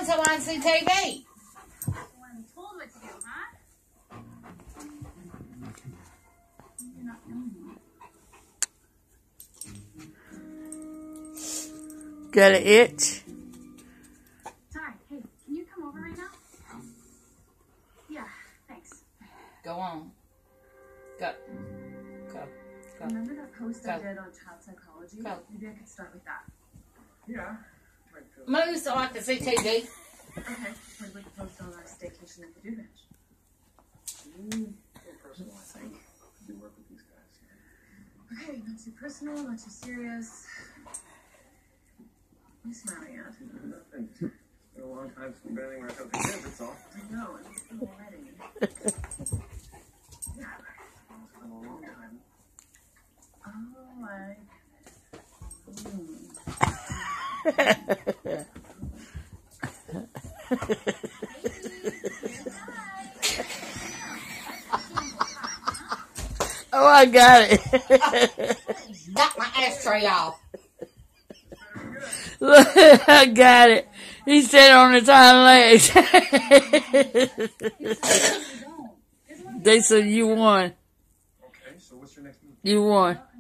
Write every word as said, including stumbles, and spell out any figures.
doing so I can see T V. Told what to do, huh? You're not doing it. Got an itch? Ty, hey, can you come over right now? Yeah, thanks. Go on. Go. Go. Go. Remember that post Go. I did on child psychology? Go. Maybe I could start with that. Yeah. Move so I can see T V. Okay, what do we post on our staycation at the Dew Ranch? Mm, personal, I think. I do work with these guys. Okay, not too personal, not too serious. What are you smiling at? Nothing. It's been a long time since we've been anywhere except the kids, that's all. I know, and it's been already. Yeah, it's been a long time. Oh, I... Mm. Oh, I got it. Got my ashtray off. Look, I got it. He sat on his hind legs. They said you won. Okay, so what's your next move? You won.